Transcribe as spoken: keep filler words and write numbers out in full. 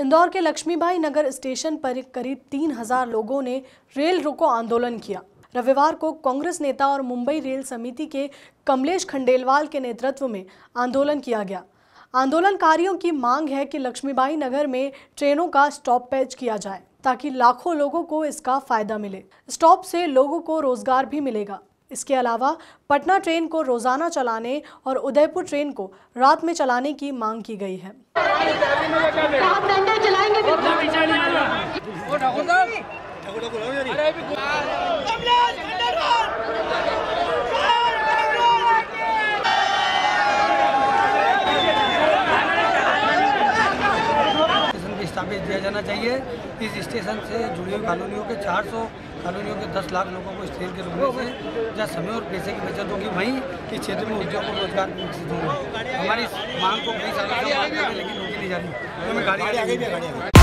इंदौर के लक्ष्मीबाई नगर स्टेशन पर करीब तीन हजार लोगों ने रेल रोको आंदोलन किया। रविवार को कांग्रेस नेता और मुंबई रेल समिति के कमलेश खंडेलवाल के नेतृत्व में आंदोलन किया गया। आंदोलनकारियों की मांग है कि लक्ष्मीबाई नगर में ट्रेनों का स्टॉपेज किया जाए ताकि लाखों लोगों को इसका फायदा मिले। स्टॉप से लोगों को रोजगार भी मिलेगा। इसके अलावा पटना ट्रेन को रोजाना चलाने और उदयपुर ट्रेन को रात में चलाने की मांग की गई है। स्थापित दिया जाना चाहिए। इस स्टेशन से जुड़ी हुई कॉलोनियों के चार सौ कॉलोनियों के दस लाख लोगों को स्टेशन के रुकने से जहाँ समय और पैसे की बचत होगी, वहीं के क्षेत्र में उद्योग और रोजगार विकसित होगा। हमारी मांग को कई सालों से लेकिन रोकी नहीं जा रही।